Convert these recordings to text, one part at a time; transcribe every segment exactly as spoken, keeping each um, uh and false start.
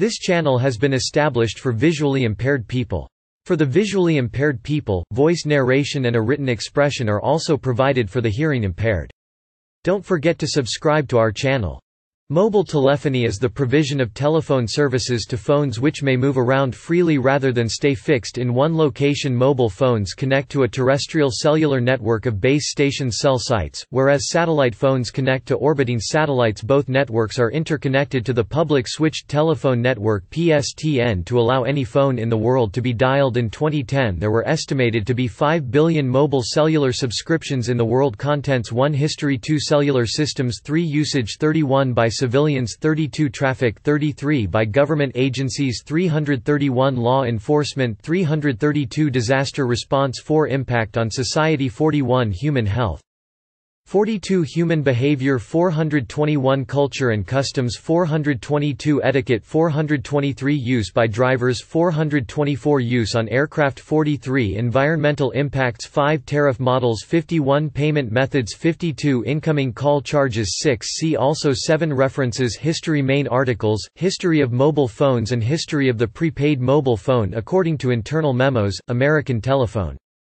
This channel has been established for visually impaired people. For the visually impaired people, voice narration and a written expression are also provided for the hearing impaired. Don't forget to subscribe to our channel. Mobile telephony is the provision of telephone services to phones which may move around freely rather than stay fixed in one location. Mobile phones connect to a terrestrial cellular network of base station cell sites, whereas satellite phones connect to orbiting satellites. Both networks are interconnected to the public switched telephone network P S T N to allow any phone in the world to be dialed. In twenty ten there were estimated to be five billion mobile cellular subscriptions in the world. Contents: one History, two Cellular systems, three Usage, thirty-one by civilians, thirty-two Traffic, thirty-three by government agencies, three hundred thirty-one Law enforcement, three hundred thirty-two Disaster response, four Impact on society, forty-one Human health, forty-two Human behavior, four hundred twenty-one Culture and customs, four hundred twenty-two Etiquette, four hundred twenty-three Use by drivers, four hundred twenty-four Use on aircraft, forty-three Environmental impacts, five Tariff models, fifty-one Payment methods, fifty-two Incoming call charges, six See also seven References. History. Main articles: History of mobile phones and History of the prepaid mobile phone according to internal memos, American Telephone.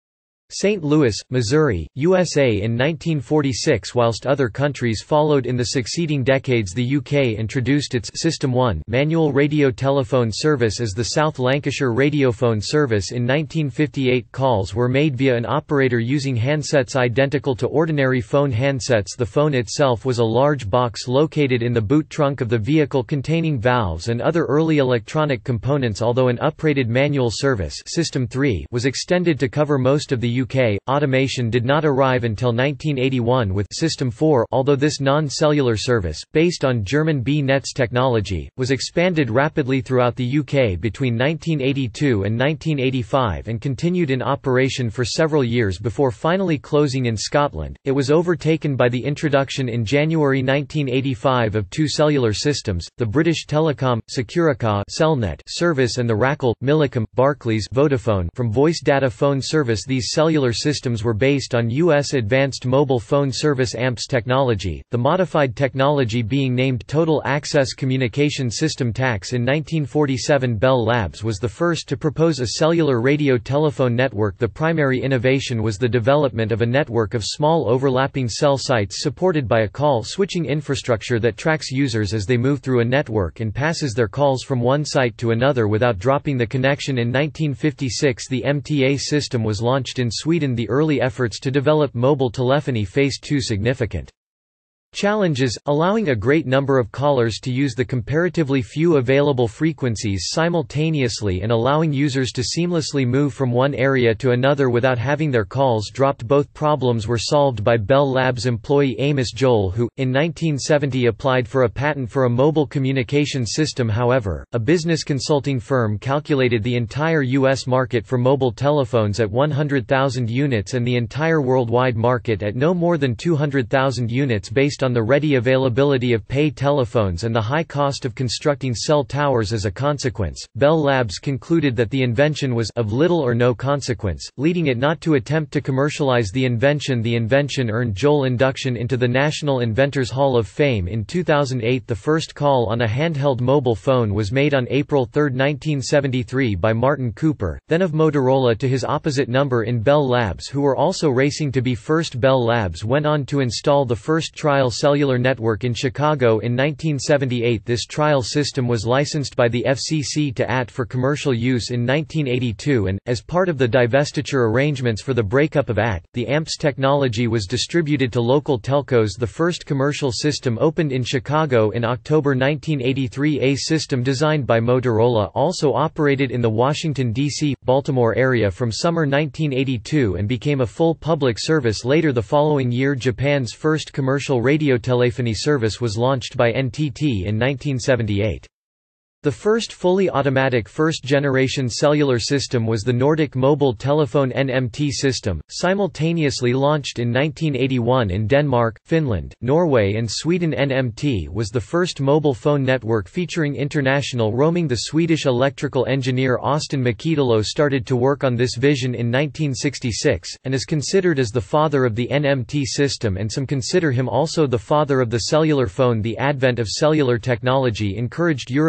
Saint Louis, Missouri, U S A in nineteen forty-six. Whilst other countries followed in the succeeding decades, the U K introduced its System one manual radio telephone service as the South Lancashire Radiophone Service in nineteen fifty-eight. Calls were made via an operator using handsets identical to ordinary phone handsets. The phone itself was a large box located in the boot trunk of the vehicle containing valves and other early electronic components. Although an uprated manual service System three was extended to cover most of the U K, automation did not arrive until nineteen eighty-one with System four. Although this non-cellular service, based on German B-Net's technology, was expanded rapidly throughout the U K between nineteen eighty-two and nineteen eighty-five and continued in operation for several years before finally closing in Scotland, it was overtaken by the introduction in January nineteen eighty-five of two cellular systems, the British Telecom, Securica Cellnet service and the Racal, Millicom, Barclays Vodafone from voice data phone service. These cellular systems were based on U S Advanced Mobile Phone Service A MPs technology, the modified technology being named Total Access Communication System T A C S. In nineteen forty-seven Bell Labs was the first to propose a cellular radio telephone network. The primary innovation was the development of a network of small overlapping cell sites supported by a call switching infrastructure that tracks users as they move through a network and passes their calls from one site to another without dropping the connection. In nineteen fifty-six the M T A system was launched in Sweden. The early efforts to develop mobile telephony faced two significant challenges, allowing a great number of callers to use the comparatively few available frequencies simultaneously and allowing users to seamlessly move from one area to another without having their calls dropped. Both problems were solved by Bell Labs employee Amos Joel, who, in nineteen seventy applied for a patent for a mobile communication system. However, a business consulting firm calculated the entire U S market for mobile telephones at one hundred thousand units and the entire worldwide market at no more than two hundred thousand units based on on the ready availability of pay telephones and the high cost of constructing cell towers. As a consequence, Bell Labs concluded that the invention was of little or no consequence, leading it not to attempt to commercialize the invention. The invention earned Joel induction into the National Inventors Hall of Fame in two thousand eight. The first call on a handheld mobile phone was made on April third nineteen seventy-three by Martin Cooper, then of Motorola, to his opposite number in Bell Labs, who were also racing to be first. Bell Labs went on to install the first trial cellular network in Chicago in nineteen seventy-eight. This trial system was licensed by the F C C to A T for commercial use in nineteen eighty-two and, as part of the divestiture arrangements for the breakup of A T, the A M P S technology was distributed to local telcos. The first commercial system opened in Chicago in October nineteen eighty-three. A system designed by Motorola also operated in the Washington, D C, Baltimore area from summer nineteen eighty-two and became a full public service later the following year. Japan's first commercial radiotelephony service was launched by N T T in nineteen seventy-eight. The first fully automatic first-generation cellular system was the Nordic Mobile Telephone N M T system, simultaneously launched in nineteen eighty-one in Denmark, Finland, Norway and Sweden. N M T was the first mobile phone network featuring international roaming. The Swedish electrical engineer Austin Makitalo started to work on this vision in nineteen sixty-six, and is considered as the father of the N M T system, and some consider him also the father of the cellular phone. The advent of cellular technology encouraged European countries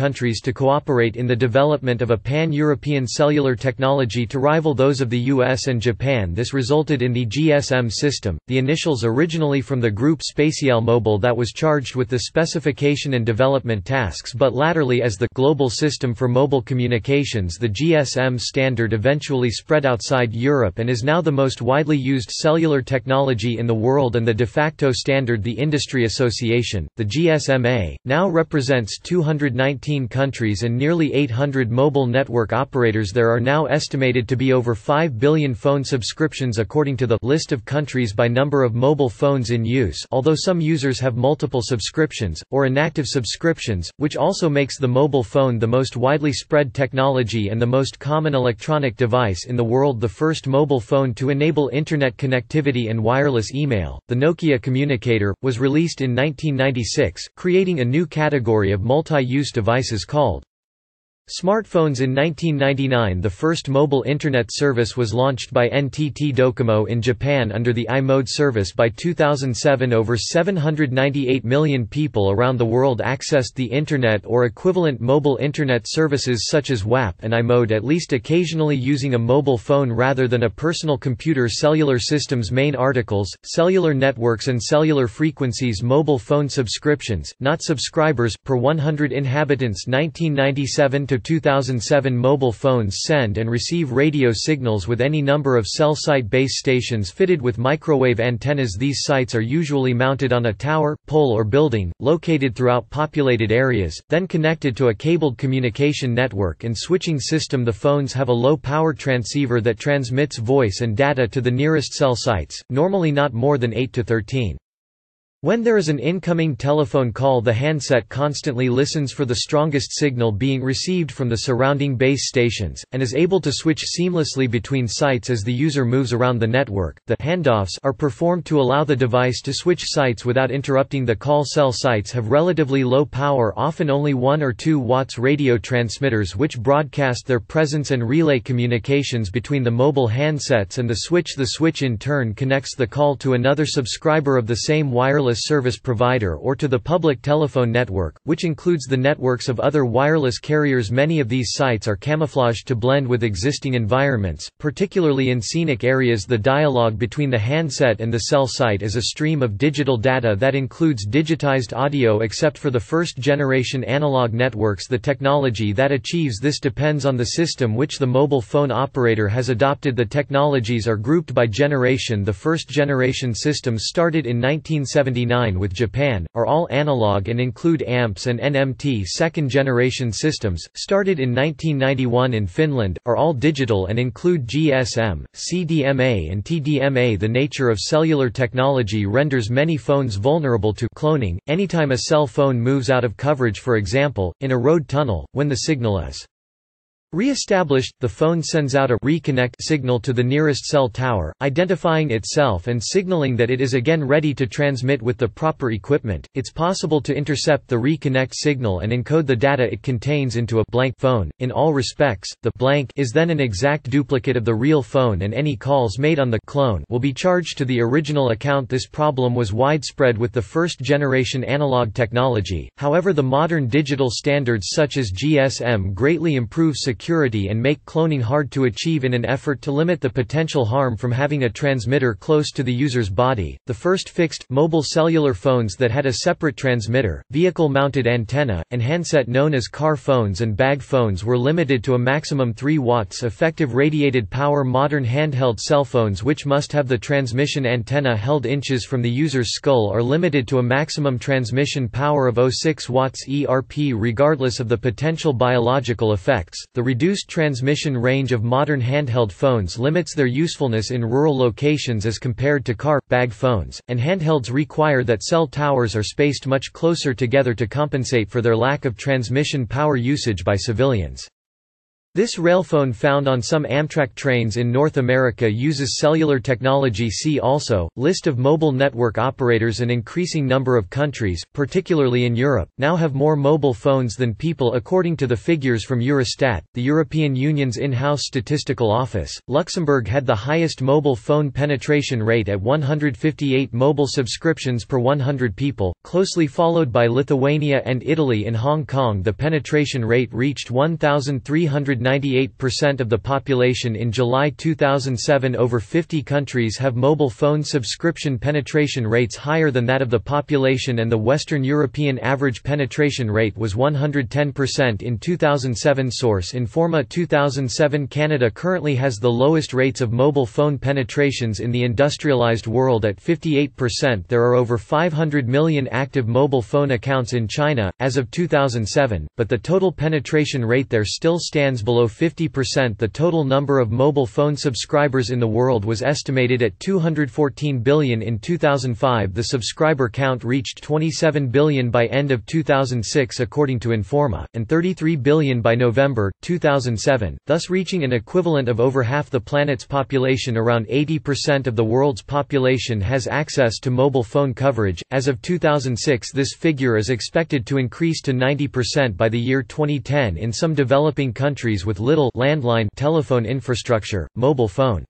countries to cooperate in the development of a pan-European cellular technology to rival those of the U S and Japan. This resulted in the G S M system, the initials originally from the group Spatial Mobile that was charged with the specification and development tasks, but latterly as the Global System for Mobile Communications. The G S M standard eventually spread outside Europe and is now the most widely used cellular technology in the world and the de facto standard. The Industry Association, the G S M A, now represents two hundred nineteen countries and nearly eight hundred mobile network operators. There are now estimated to be over five billion phone subscriptions according to the list of countries by number of mobile phones in use, although some users have multiple subscriptions, or inactive subscriptions, which also makes the mobile phone the most widely spread technology and the most common electronic device in the world. The first mobile phone to enable Internet connectivity and wireless email, the Nokia Communicator, was released in nineteen ninety-six, creating a new category of multi-use devices called smartphones. In nineteen ninety-nine, the first mobile Internet service was launched by N T T Docomo in Japan under the i-mode service. By two thousand seven, over seven hundred ninety-eight million people around the world accessed the Internet or equivalent mobile Internet services such as W A P and i-mode, at least occasionally using a mobile phone rather than a personal computer. Cellular systems. Main articles: cellular networks and cellular frequencies. Mobile phone subscriptions, not subscribers, per one hundred inhabitants. nineteen ninety-seven to two thousand seven, mobile phones send and receive radio signals with any number of cell site base stations fitted with microwave antennas. These sites are usually mounted on a tower, pole or building, located throughout populated areas, then connected to a cabled communication network and switching system. The phones have a low-power transceiver that transmits voice and data to the nearest cell sites, normally not more than eight to thirteen. When there is an incoming telephone call, the handset constantly listens for the strongest signal being received from the surrounding base stations, and is able to switch seamlessly between sites as the user moves around the network. The handoffs are performed to allow the device to switch sites without interrupting the call. Cell sites have relatively low power, often only one or two watts radio transmitters which broadcast their presence and relay communications between the mobile handsets and the switch. The switch in turn connects the call to another subscriber of the same wireless service provider or to the public telephone network, which includes the networks of other wireless carriers. Many of these sites are camouflaged to blend with existing environments, particularly in scenic areas. The dialogue between the handset and the cell site is a stream of digital data that includes digitized audio. Except for the first-generation analog networks, the technology that achieves this depends on the system which the mobile phone operator has adopted. The technologies are grouped by generation. The first-generation systems started in nineteen seventy-nine with Japan, are all analog and include A M Ps and N M T. Second-generation systems, started in nineteen ninety-one in Finland, are all digital and include G S M, C D M A and T D M A. The nature of cellular technology renders many phones vulnerable to cloning. Anytime a cell phone moves out of coverage, for example, in a road tunnel, when the signal is re-established, the phone sends out a reconnect signal to the nearest cell tower, identifying itself and signaling that it is again ready to transmit with the proper equipment. It's possible to intercept the reconnect signal and encode the data it contains into a blank phone. In all respects, the blank is then an exact duplicate of the real phone, and any calls made on the clone will be charged to the original account. This problem was widespread with the first-generation analog technology. However, the modern digital standards such as G S M greatly improve security security and make cloning hard to achieve in an effort to limit the potential harm from having a transmitter close to the user's body. The first fixed, mobile cellular phones that had a separate transmitter, vehicle-mounted antenna, and handset known as car phones and bag phones were limited to a maximum three watts effective radiated power. Modern handheld cell phones which must have the transmission antenna held inches from the user's skull are limited to a maximum transmission power of zero point zero six watts E R P. Regardless of the potential biological effects, the reduced transmission range of modern handheld phones limits their usefulness in rural locations as compared to car, bag phones, and handhelds require that cell towers are spaced much closer together to compensate for their lack of transmission power usage by civilians. This railphone found on some Amtrak trains in North America uses cellular technology. See also, List of mobile network operators. An increasing number of countries, particularly in Europe, now have more mobile phones than people according to the figures from Eurostat, the European Union's in-house statistical office. Luxembourg had the highest mobile phone penetration rate at one hundred fifty-eight mobile subscriptions per one hundred people, closely followed by Lithuania and Italy. In Hong Kong the penetration rate reached one thousand three hundred ninety-eight percent of the population in July two thousand seven. Over fifty countries have mobile phone subscription penetration rates higher than that of the population, and the Western European average penetration rate was one hundred ten percent in two thousand seven. Source: Informa two thousand seven. Canada currently has the lowest rates of mobile phone penetrations in the industrialized world at fifty-eight percent. There are over five hundred million active mobile phone accounts in China, as of two thousand seven, but the total penetration rate there still stands below below fifty percent. The total number of mobile phone subscribers in the world was estimated at two hundred fourteen billion in two thousand five. The subscriber count reached twenty-seven billion by end of two thousand six according to Informa, and thirty-three billion by November two thousand seven, thus reaching an equivalent of over half the planet's population. Around eighty percent of the world's population has access to mobile phone coverage. As of two thousand six, this figure is expected to increase to ninety percent by the year twenty ten in some developing countries with little landline telephone infrastructure. Mobile phone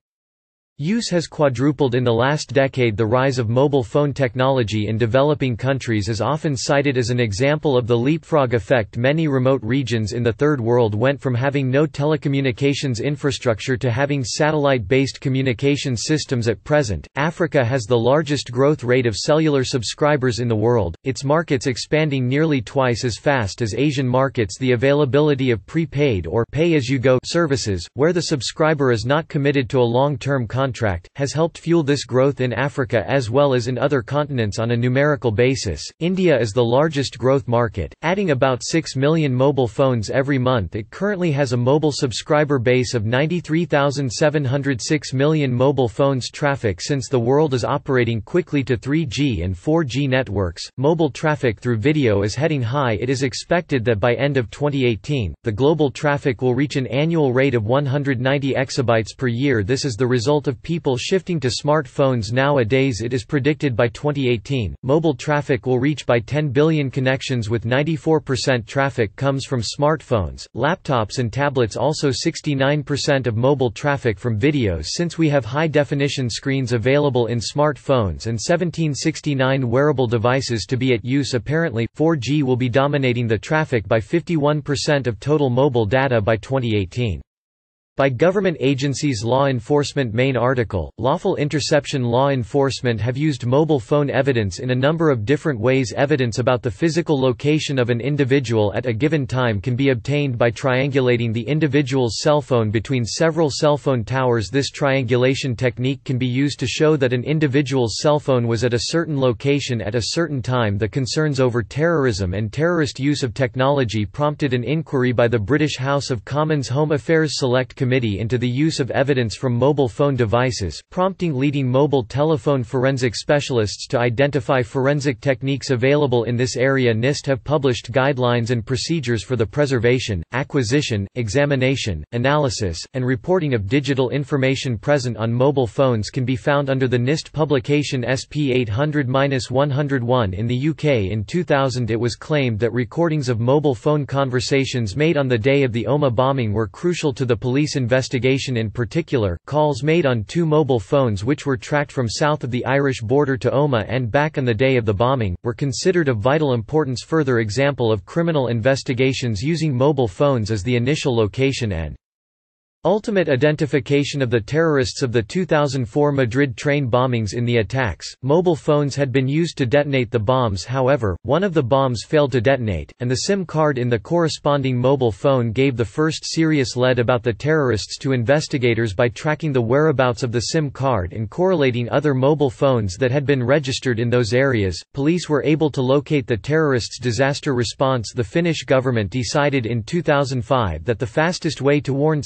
use has quadrupled in the last decade. The rise of mobile phone technology in developing countries is often cited as an example of the leapfrog effect. Many remote regions in the Third World went from having no telecommunications infrastructure to having satellite-based communication systems at present. Africa has the largest growth rate of cellular subscribers in the world, its markets expanding nearly twice as fast as Asian markets. The availability of prepaid or pay-as-you-go services, where the subscriber is not committed to a long-term contract, Contract, has helped fuel this growth in Africa as well as in other continents on a numerical basis. India is the largest growth market, adding about six million mobile phones every month. It currently has a mobile subscriber base of ninety-three thousand seven hundred six million mobile phones. Traffic: since the world is operating quickly to three G and four G networks, mobile traffic through video is heading high. It is expected that by end of twenty eighteen, the global traffic will reach an annual rate of one hundred ninety exabytes per year. This is the result of people shifting to smartphones nowadays. It is predicted by twenty eighteen, mobile traffic will reach by ten billion connections, with ninety-four percent traffic comes from smartphones, laptops and tablets. Also sixty-nine percent of mobile traffic from videos, since we have high-definition screens available in smartphones and seventeen sixty-nine wearable devices to be at use. Apparently, four G will be dominating the traffic by fifty-one percent of total mobile data by twenty eighteen. By government agencies. Law enforcement. Main article, Lawful interception. Law enforcement have used mobile phone evidence in a number of different ways. Evidence about the physical location of an individual at a given time can be obtained by triangulating the individual's cell phone between several cell phone towers. This triangulation technique can be used to show that an individual's cell phone was at a certain location at a certain time. The concerns over terrorism and terrorist use of technology prompted an inquiry by the British House of Commons Home Affairs Select Committee into the use of evidence from mobile phone devices, prompting leading mobile telephone forensic specialists to identify forensic techniques available in this area. NIST have published guidelines and procedures for the preservation, acquisition, examination, analysis, and reporting of digital information present on mobile phones. Can be found under the NIST publication S P eight hundred dash one oh one. In the U K in two thousand, it was claimed that recordings of mobile phone conversations made on the day of the Omagh bombing were crucial to the police investigation. In particular, calls made on two mobile phones which were tracked from south of the Irish border to Omagh and back on the day of the bombing, were considered of vital importance. Further example of criminal investigations using mobile phones is the initial location and ultimate identification of the terrorists of the two thousand four Madrid train bombings. In the attacks, mobile phones had been used to detonate the bombs. However, one of the bombs failed to detonate, and the SIM card in the corresponding mobile phone gave the first serious lead about the terrorists to investigators. By tracking the whereabouts of the SIM card and correlating other mobile phones that had been registered in those areas, police were able to locate the terrorists' disaster response. The Finnish government decided in two thousand five that the fastest way to warn citizens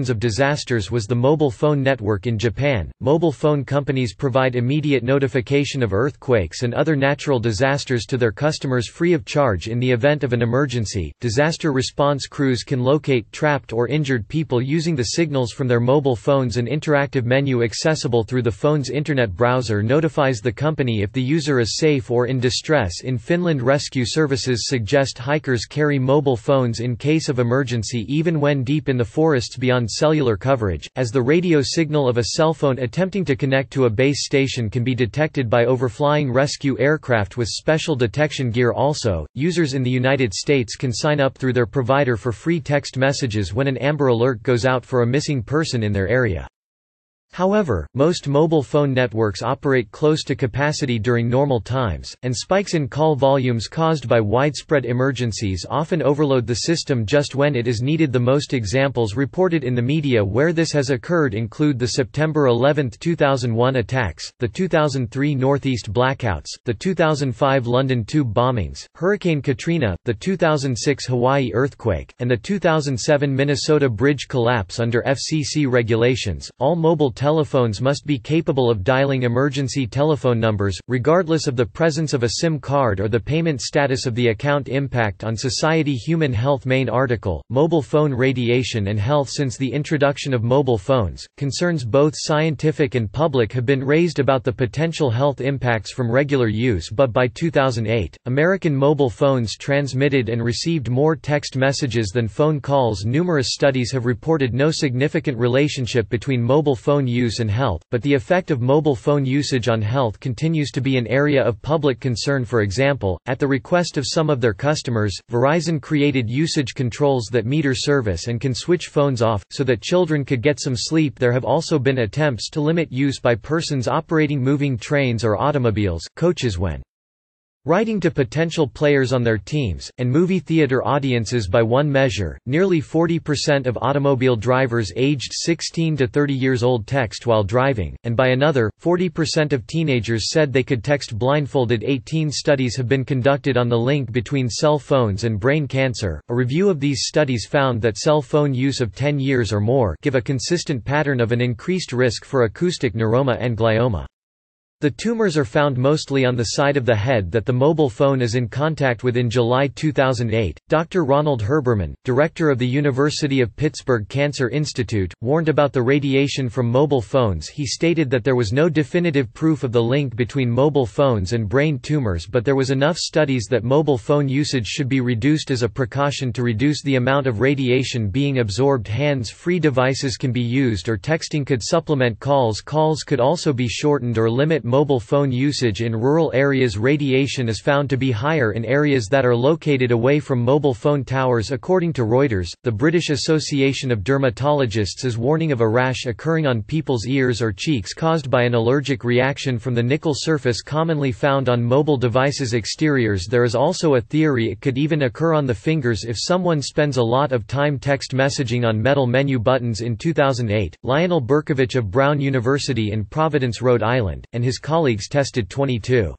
thousands of disasters was the mobile phone network in Japan. Mobile phone companies provide immediate notification of earthquakes and other natural disasters to their customers free of charge in the event of an emergency. Disaster response crews can locate trapped or injured people using the signals from their mobile phones. An interactive menu accessible through the phone's internet browser notifies the company if the user is safe or in distress. In Finland, rescue services suggest hikers carry mobile phones in case of emergency even when deep in the forests beyond cellular coverage, as the radio signal of a cell phone attempting to connect to a base station can be detected by overflying rescue aircraft with special detection gear. Also, users in the United States can sign up through their provider for free text messages when an Amber Alert goes out for a missing person in their area. However, most mobile phone networks operate close to capacity during normal times, and spikes in call volumes caused by widespread emergencies often overload the system just when it is needed the most. Examples reported in the media where this has occurred include the September eleventh two thousand one attacks, the two thousand three Northeast blackouts, the two thousand five London tube bombings, Hurricane Katrina, the two thousand six Hawaii earthquake, and the two thousand seven Minnesota bridge collapse. Under F C C regulations, all mobile telephones must be capable of dialing emergency telephone numbers, regardless of the presence of a SIM card or the payment status of the account. Impact on society. Human health. Main article, Mobile phone radiation and health. Since the introduction of mobile phones, concerns both scientific and public have been raised about the potential health impacts from regular use, but by two thousand eight, American mobile phones transmitted and received more text messages than phone calls. Numerous studies have reported no significant relationship between mobile phone use and health, but the effect of mobile phone usage on health continues to be an area of public concern. For example, at the request of some of their customers, Verizon created usage controls that meter service and can switch phones off, so that children could get some sleep. There have also been attempts to limit use by persons operating moving trains or automobiles, coaches when writing to potential players on their teams, and movie theater audiences. By one measure, nearly forty percent of automobile drivers aged sixteen to thirty years old text while driving, and by another, forty percent of teenagers said they could text blindfolded. eighteen studies have been conducted on the link between cell phones and brain cancer. A review of these studies found that cell phone use of ten years or more give a consistent pattern of an increased risk for acoustic neuroma and glioma. The tumors are found mostly on the side of the head that the mobile phone is in contact with. In July two thousand eight, Doctor Ronald Herbermann, director of the University of Pittsburgh Cancer Institute, warned about the radiation from mobile phones. He stated that there was no definitive proof of the link between mobile phones and brain tumors, but there was enough studies that mobile phone usage should be reduced as a precaution to reduce the amount of radiation being absorbed. Hands-free devices can be used, or texting could supplement calls. Calls could also be shortened or limit mobile phone usage in rural areas. Radiation is found to be higher in areas that are located away from mobile phone towers. According to Reuters, the British Association of Dermatologists is warning of a rash occurring on people's ears or cheeks caused by an allergic reaction from the nickel surface commonly found on mobile devices' exteriors. There is also a theory it could even occur on the fingers if someone spends a lot of time text messaging on metal menu buttons. In two thousand eight, Lionel Berkovich of Brown University in Providence, Rhode Island, and his colleagues tested twenty-two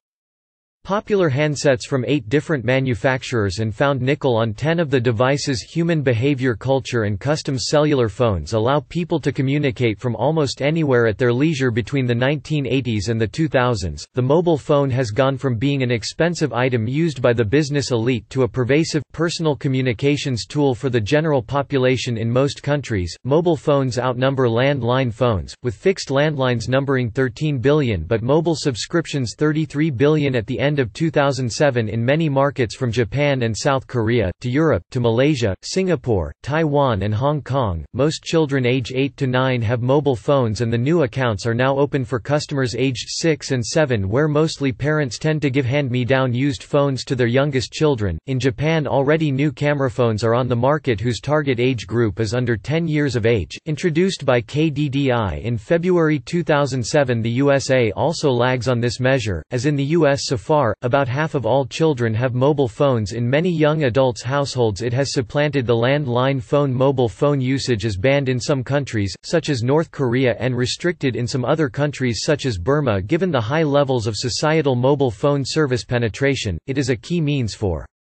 popular handsets from eight different manufacturers and found nickel on ten of the devices. Human behavior. Culture and customs. Cellular phones allow people to communicate from almost anywhere at their leisure. Between the nineteen eighties and the two thousands, the mobile phone has gone from being an expensive item used by the business elite to a pervasive, personal communications tool for the general population. In most countries, mobile phones outnumber landline phones, with fixed landlines numbering thirteen billion but mobile subscriptions thirty-three billion at the end of two thousand seven. In many markets from Japan and South Korea, to Europe, to Malaysia, Singapore, Taiwan and Hong Kong, most children age eight to nine have mobile phones, and the new accounts are now open for customers aged six and seven, where mostly parents tend to give hand-me-down used phones to their youngest children. In Japan, already new camera phones are on the market whose target age group is under ten years of age. Introduced by K D D I in February two thousand seven, the U S A also lags on this measure, as in the U S so far, about half of all children have mobile phones. In many young adults' households it has supplanted the landline phone. Mobile phone usage is banned in some countries, such as North Korea, and restricted in some other countries such as Burma. Given the high levels of societal mobile phone service penetration, it is a key means for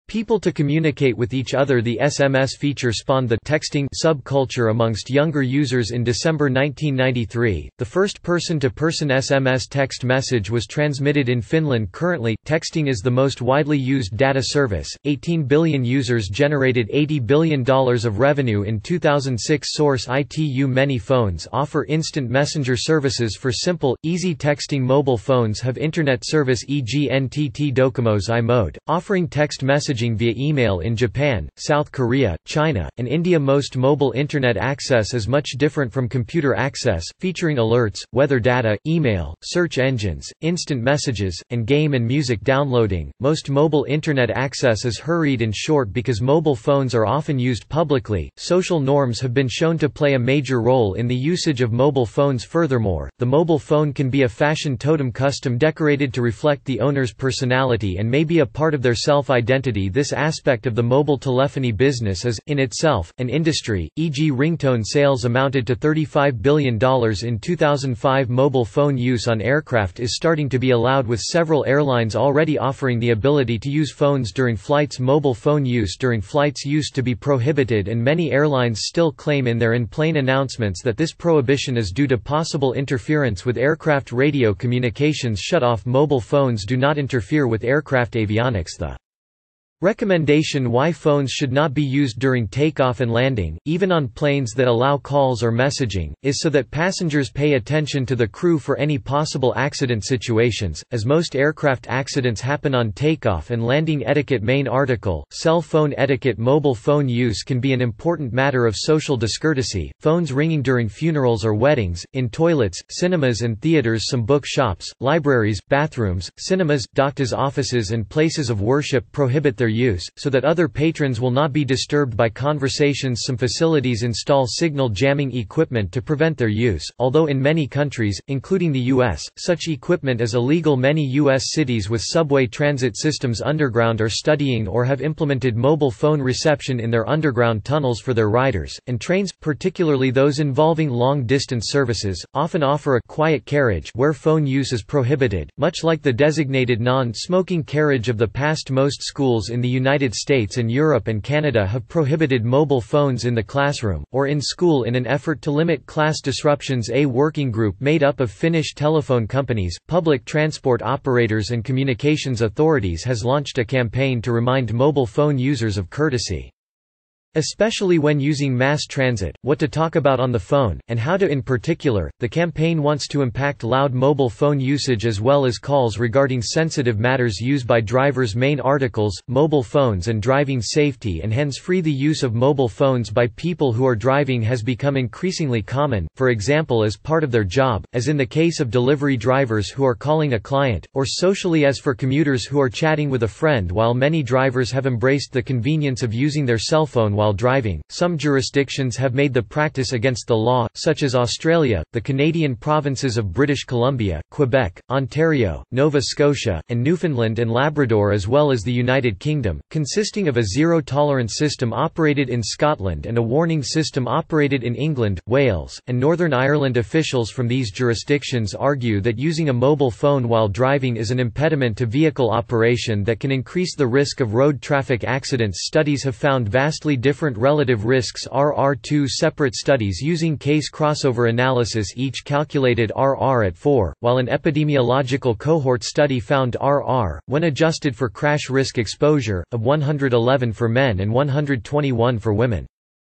People to communicate with each other. The S M S feature spawned the texting subculture amongst younger users in December nineteen ninety-three. The first person-to-person S M S text message was transmitted in Finland. Currently, texting is the most widely used data service. eighteen billion users generated eighty billion dollars of revenue in two thousand six. Source: I T U. Many phones offer instant messenger services for simple, easy texting. Mobile phones have internet service, for example N T T Docomo's iMode, offering text messaging via email in Japan, South Korea, China, and India. Most mobile internet access is much different from computer access, featuring alerts, weather data, email, search engines, instant messages, and game and music downloading. Most mobile internet access is hurried and short because mobile phones are often used publicly. Social norms have been shown to play a major role in the usage of mobile phones. Furthermore, the mobile phone can be a fashion totem, custom decorated to reflect the owner's personality and may be a part of their self-identity. This aspect of the mobile telephony business is, in itself, an industry, for example ringtone sales amounted to thirty-five billion dollars in two thousand five. Mobile phone use on aircraft is starting to be allowed, with several airlines already offering the ability to use phones during flights. Mobile phone use during flights used to be prohibited, and many airlines still claim in their in-plane announcements that this prohibition is due to possible interference with aircraft radio communications. Shut off. Mobile phones do not interfere with aircraft avionics. The recommendation why phones should not be used during takeoff and landing, even on planes that allow calls or messaging, is so that passengers pay attention to the crew for any possible accident situations, as most aircraft accidents happen on takeoff and landing. Etiquette. Main article: Cell phone etiquette. Mobile phone use can be an important matter of social discourtesy. Phones ringing during funerals or weddings, in toilets, cinemas and theaters. Some book shops, libraries, bathrooms, cinemas, doctors' offices and places of worship prohibit their use, so that other patrons will not be disturbed by conversations. Some facilities install signal jamming equipment to prevent their use, although in many countries, including the U S, such equipment is illegal. Many U S cities with subway transit systems underground are studying or have implemented mobile phone reception in their underground tunnels for their riders, and trains, particularly those involving long-distance services, often offer a quiet carriage where phone use is prohibited, much like the designated non-smoking carriage of the past. Most schools in the United States and Europe and Canada have prohibited mobile phones in the classroom, or in school in an effort to limit class disruptions. A working group made up of Finnish telephone companies, public transport operators and communications authorities has launched a campaign to remind mobile phone users of courtesy, especially when using mass transit, what to talk about on the phone, and how to. In particular, the campaign wants to impact loud mobile phone usage as well as calls regarding sensitive matters used by drivers. Main articles: Mobile phones and driving safety and hands-free. The use of mobile phones by people who are driving has become increasingly common, for example as part of their job, as in the case of delivery drivers who are calling a client, or socially as for commuters who are chatting with a friend. While many drivers have embraced the convenience of using their cell phone while While driving, some jurisdictions have made the practice against the law, such as Australia, the Canadian provinces of British Columbia, Quebec, Ontario, Nova Scotia, and Newfoundland and Labrador, as well as the United Kingdom, consisting of a zero-tolerance system operated in Scotland and a warning system operated in England, Wales, and Northern Ireland. Officials from these jurisdictions argue that using a mobile phone while driving is an impediment to vehicle operation that can increase the risk of road traffic accidents. Studies have found vastly different Different relative risks. R R. Two separate studies using case crossover analysis each calculated R R at four, while an epidemiological cohort study found R R, when adjusted for crash risk exposure, of one hundred eleven for men and one hundred twenty-one for women.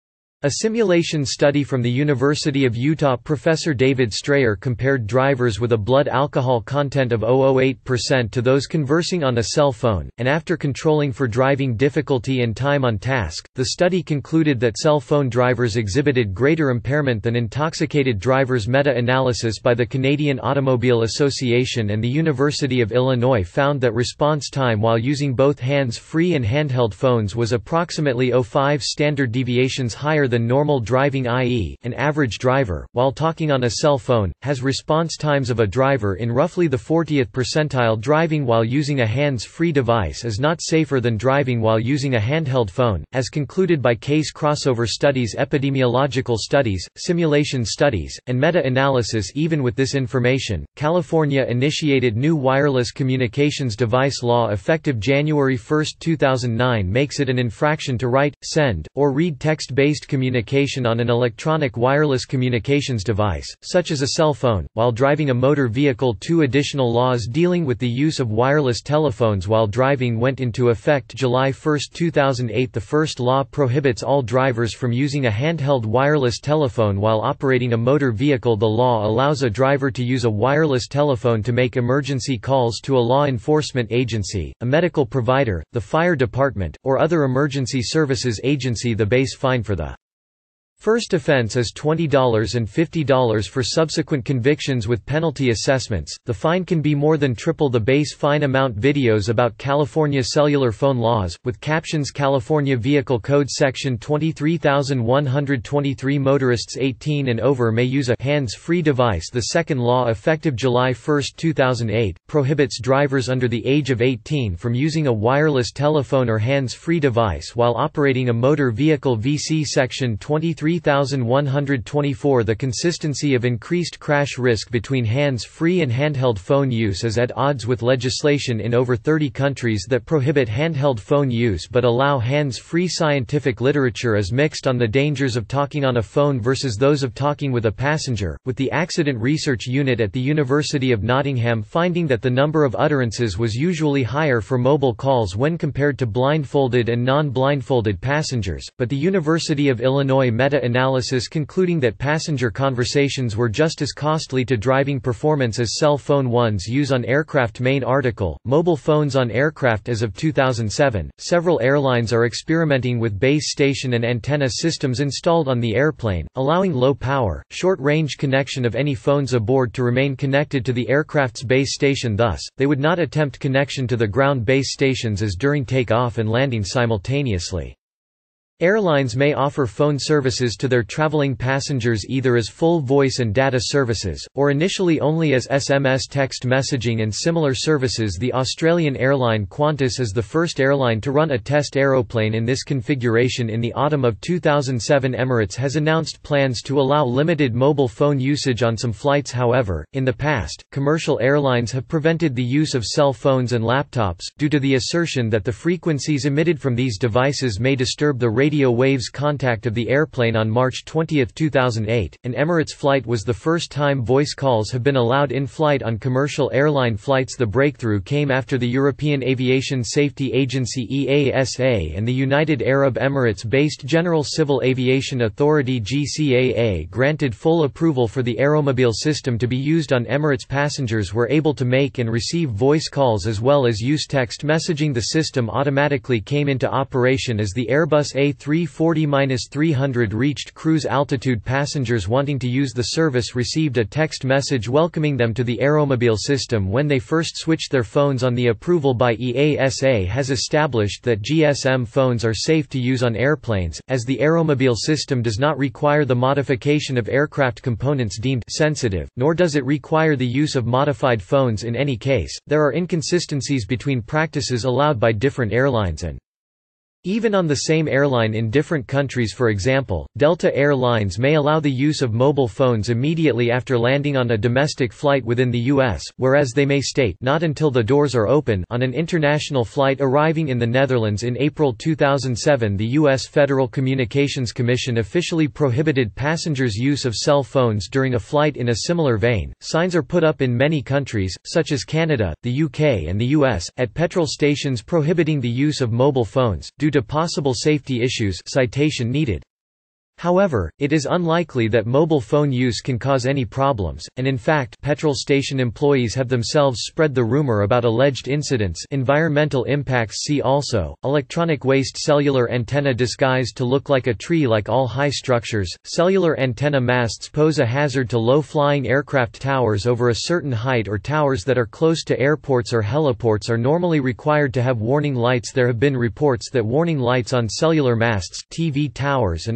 A simulation study from the University of Utah Professor David Strayer compared drivers with a blood alcohol content of zero point zero eight percent to those conversing on a cell phone, and after controlling for driving difficulty and time on task, the study concluded that cell phone drivers exhibited greater impairment than intoxicated drivers. Meta-analysis by the Canadian Automobile Association and the University of Illinois found that response time while using both hands-free and handheld phones was approximately zero point zero five standard deviations higher than than normal driving, that is, an average driver, while talking on a cell phone, has response times of a driver in roughly the fortieth percentile. Driving while using a hands-free device is not safer than driving while using a handheld phone, as concluded by case crossover studies, epidemiological studies, simulation studies, and meta-analysis. Even with this information, California initiated new wireless communications device law effective January first two thousand nine makes it an infraction to write, send, or read text-based communication on an electronic wireless communications device, such as a cell phone, while driving a motor vehicle. Two additional laws dealing with the use of wireless telephones while driving went into effect July first two thousand eight. The first law prohibits all drivers from using a handheld wireless telephone while operating a motor vehicle. The law allows a driver to use a wireless telephone to make emergency calls to a law enforcement agency, a medical provider, the fire department, or other emergency services agency. The base fine for the first offense is twenty dollars and fifty dollars for subsequent convictions with penalty assessments. The fine can be more than triple the base fine amount. Videos about California cellular phone laws, with captions: California Vehicle Code Section twenty-three thousand one hundred twenty-three. Motorists eighteen and over may use a hands-free device. The second law, effective July first two thousand eight, prohibits drivers under the age of eighteen from using a wireless telephone or hands-free device while operating a motor vehicle. V C Section twenty-three thousand one hundred twenty-four. The consistency of increased crash risk between hands-free and handheld phone use is at odds with legislation in over thirty countries that prohibit handheld phone use but allow hands-free. Scientific literature is mixed on the dangers of talking on a phone versus those of talking with a passenger, with the Accident Research Unit at the University of Nottingham finding that the number of utterances was usually higher for mobile calls when compared to blindfolded and non-blindfolded passengers, but the University of Illinois meta analysis concluding that passenger conversations were just as costly to driving performance as cell phone ones use on aircraft. Main article: Mobile phones on aircraft. As of two thousand seven, several airlines are experimenting with base station and antenna systems installed on the airplane, allowing low-power, short-range connection of any phones aboard to remain connected to the aircraft's base station. Thus, they would not attempt connection to the ground base stations as during takeoff and landing simultaneously. Airlines may offer phone services to their traveling passengers either as full voice and data services, or initially only as S M S text messaging and similar services. The Australian airline Qantas is the first airline to run a test aeroplane in this configuration in the autumn of two thousand seven. Emirates has announced plans to allow limited mobile phone usage on some flights. However, in the past, commercial airlines have prevented the use of cell phones and laptops, due to the assertion that the frequencies emitted from these devices may disturb the radio waves contact of the airplane. On March twentieth two thousand eight, an Emirates flight was the first time voice calls have been allowed in flight on commercial airline flights. The breakthrough came after the European Aviation Safety Agency E A S A and the United Arab Emirates-based General Civil Aviation Authority G C A A granted full approval for the Aeromobile system to be used on Emirates. Passengers were able to make and receive voice calls as well as use text messaging. The system automatically came into operation as the Airbus A three forty dash three hundred reached cruise altitude. Passengers wanting to use the service received a text message welcoming them to the Aeromobile system when they first switched their phones on. The approval by E A S A has established that G S M phones are safe to use on airplanes, as the Aeromobile system does not require the modification of aircraft components deemed sensitive, nor does it require the use of modified phones in any case. There are inconsistencies between practices allowed by different airlines and even on the same airline in different countries. For example, Delta Air Lines may allow the use of mobile phones immediately after landing on a domestic flight within the U S, whereas they may state not until the doors are open on an international flight arriving in the Netherlands. In April two thousand seven, the U S Federal Communications Commission officially prohibited passengers' use of cell phones during a flight. In a similar vein, signs are put up in many countries, such as Canada, the U K and the U S, at petrol stations prohibiting the use of mobile phones, due to possible safety issues. Citation needed. However, it is unlikely that mobile phone use can cause any problems, and in fact, petrol station employees have themselves spread the rumor about alleged incidents. Environmental impacts. See also, electronic waste. Cellular antenna disguised to look like a tree. Like all high structures, cellular antenna masts pose a hazard to low-flying aircraft. Towers over a certain height or towers that are close to airports or heliports are normally required to have warning lights. There have been reports that warning lights on cellular masts, T V towers and other high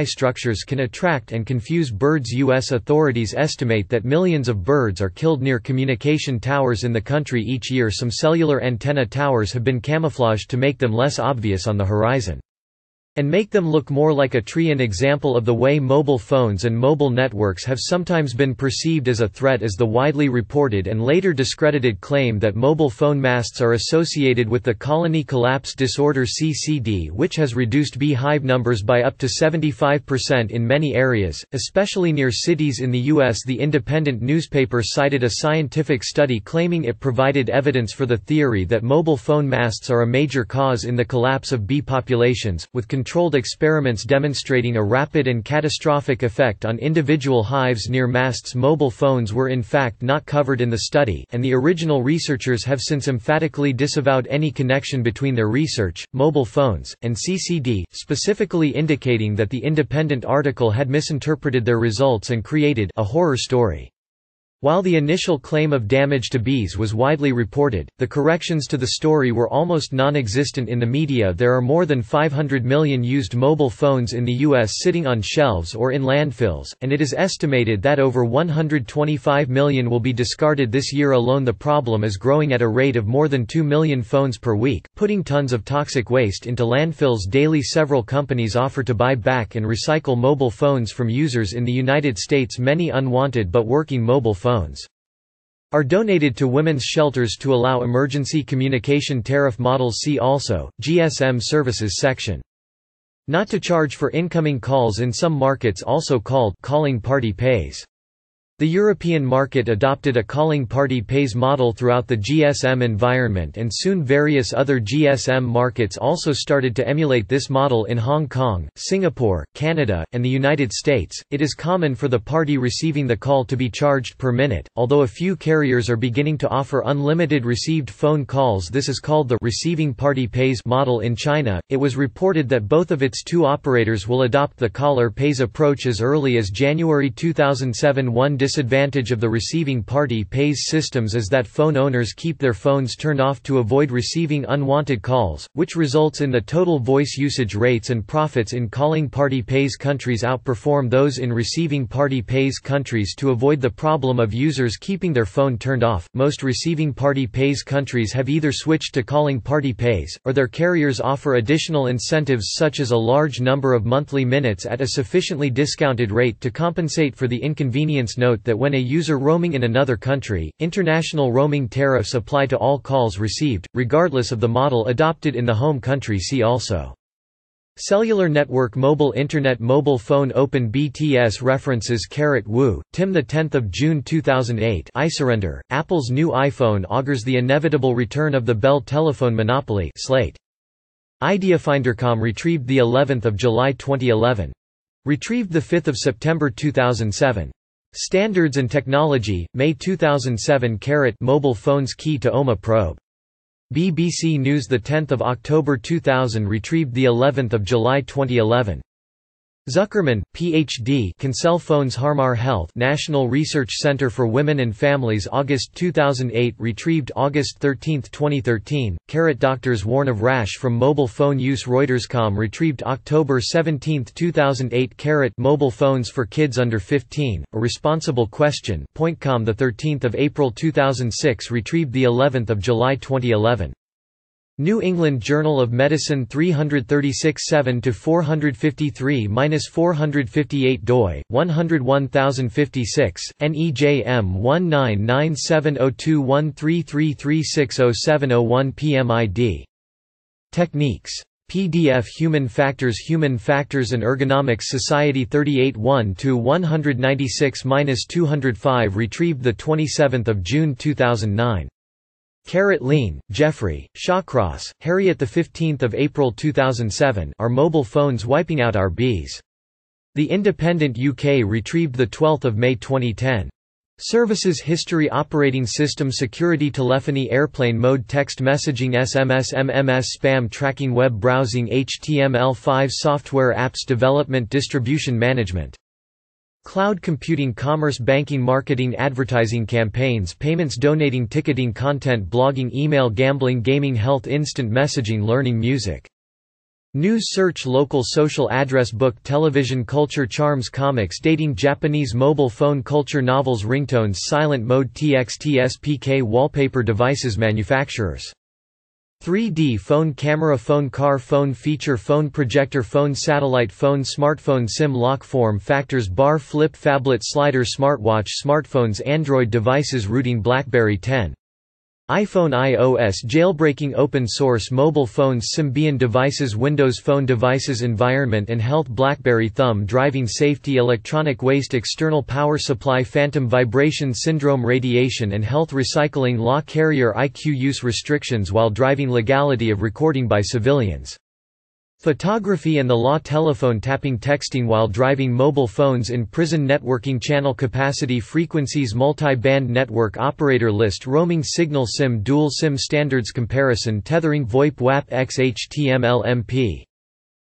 structures can attract and confuse birds. U S authorities estimate that millions of birds are killed near communication towers in the country each year. Some cellular antenna towers have been camouflaged to make them less obvious on the horizon and make them look more like a tree. An example of the way mobile phones and mobile networks have sometimes been perceived as a threat is the widely reported and later discredited claim that mobile phone masts are associated with the colony collapse disorder C C D, which has reduced beehive numbers by up to seventy-five percent in many areas, especially near cities in the U S. The Independent newspaper cited a scientific study claiming it provided evidence for the theory that mobile phone masts are a major cause in the collapse of bee populations, with controlled experiments demonstrating a rapid and catastrophic effect on individual hives near masts. Mobile phones were in fact not covered in the study, and the original researchers have since emphatically disavowed any connection between their research, mobile phones, and C C D, specifically indicating that the Independent article had misinterpreted their results and created a horror story. While the initial claim of damage to bees was widely reported, the corrections to the story were almost non-existent in the media. There are more than five hundred million used mobile phones in the U S sitting on shelves or in landfills, and it is estimated that over one hundred twenty-five million will be discarded this year alone. The problem is growing at a rate of more than two million phones per week, putting tons of toxic waste into landfills daily. Several companies offer to buy back and recycle mobile phones from users in the United States. Many unwanted but working mobile phones Phones are donated to women's shelters to allow emergency communication. Tariff models. See also, G S M services section. Not to charge for incoming calls in some markets, also called calling party pays. The European market adopted a calling party pays model throughout the G S M environment, and soon various other G S M markets also started to emulate this model. In Hong Kong, Singapore, Canada, and the United States, it is common for the party receiving the call to be charged per minute, although a few carriers are beginning to offer unlimited received phone calls. This is called the receiving party pays model. In China, it was reported that both of its two operators will adopt the caller pays approach as early as January two thousand seven. One disadvantage of the receiving party pays systems is that phone owners keep their phones turned off to avoid receiving unwanted calls, which results in the total voice usage rates and profits in calling party pays countries outperform those in receiving party pays countries. To avoid the problem of users keeping their phone turned off, most receiving party pays countries have either switched to calling party pays, or their carriers offer additional incentives such as a large number of monthly minutes at a sufficiently discounted rate to compensate for the inconvenience. Note that when a user roaming in another country, international roaming tariffs apply to all calls received, regardless of the model adopted in the home country. See also Cellular network. Mobile Internet. Mobile phone. Open B T S references. Wu, Tim. The tenth of June two thousand eight. iSurrender. Apple's new iPhone augurs the inevitable return of the Bell telephone monopoly. Slate. Ideafinder.com. Retrieved the eleventh of July twenty eleven. Retrieved the fifth of September two thousand seven. Standards and Technology, May two thousand seven. Mobile phones key to O M A probe. B B C News. The tenth of October two thousand. Retrieved the eleventh of July twenty eleven. Zuckerman, P H D. Can cell phones harm our health? National Research Center for Women and Families. August two thousand eight. Retrieved August thirteenth twenty thirteen. Doctors warn of rash from mobile phone use. Reuters.com. Retrieved October seventeenth two thousand eight. Mobile phones for kids under fifteen, a responsible question. Point.com. The thirteenth of April two thousand six. Retrieved the eleventh of July twenty eleven. New England Journal of Medicine three thirty-six seven to four fifty-three to four fifty-eight doi, one oh one thousand fifty-six, N E J M one nine nine seven zero two one three three three six zero seven zero one P M I D. Techniques. P D F. Human Factors. Human Factors and Ergonomics. Society thirty-eight one to one ninety-six to two oh five. Retrieved the twenty-seventh of June two thousand nine. Lean, Jeffrey, Shawcross, Harriet. The fifteenth of April two thousand seven. Are mobile phones wiping out our bees? The Independent U K. Retrieved the twelfth of May twenty ten. Services History. Operating System Security. Telephony. Airplane Mode. Text Messaging. S M S. M M S. Spam Tracking. Web Browsing. H T M L five. Software Apps Development. Distribution Management. Cloud computing. Commerce. Banking. Marketing. Advertising. Campaigns. Payments. Donating. Ticketing. Content. Blogging. Email. Gambling. Gaming. Health. Instant messaging. Learning. Music. News search local social address book television culture charms comics dating Japanese mobile phone culture novels ringtones silent mode T X T S P K wallpaper devices manufacturers. three D phone camera phone car phone feature phone projector phone satellite phone smartphone SIM lock form factors bar flip phablet slider smartwatch smartphones Android devices routing BlackBerry ten. iPhone iOS jailbreaking open source mobile phones Symbian devices Windows Phone devices environment and health BlackBerry thumb driving safety electronic waste external power supply phantom vibration syndrome radiation and health recycling law carrier I Q use restrictions while driving legality of recording by civilians. Photography and the law telephone tapping texting while driving mobile phones in prison networking channel capacity frequencies multi-band network operator list roaming signal SIM dual SIM standards comparison tethering VoIP W A P X H T M L M P